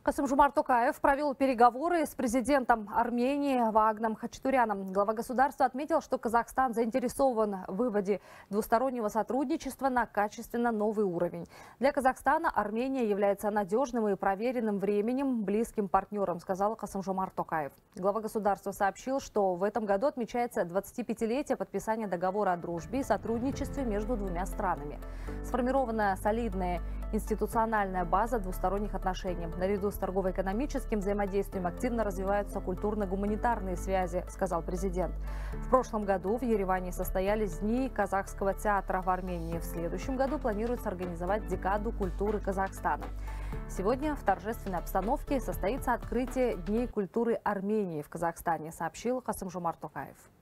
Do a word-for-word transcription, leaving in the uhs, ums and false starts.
Касым-Жомарт Токаев провел переговоры с президентом Армении Ваагном Хачатуряном. Глава государства отметил, что Казахстан заинтересован в выводе двустороннего сотрудничества на качественно новый уровень. Для Казахстана Армения является надежным и проверенным временем близким партнером, сказал Касым-Жомарт Токаев. Глава государства сообщил, что в этом году отмечается двадцатипятилетие подписания договора о дружбе и сотрудничестве между двумя странами. Сформирована солидная институциональная база двусторонних отношений. Наряду с торгово-экономическим взаимодействием активно развиваются культурно-гуманитарные связи, сказал президент. В прошлом году в Ереване состоялись Дни казахского театра в Армении. В следующем году планируется организовать Декаду культуры Казахстана. Сегодня в торжественной обстановке состоится открытие Дней культуры Армении в Казахстане, сообщил Касым-Жомарт Токаев.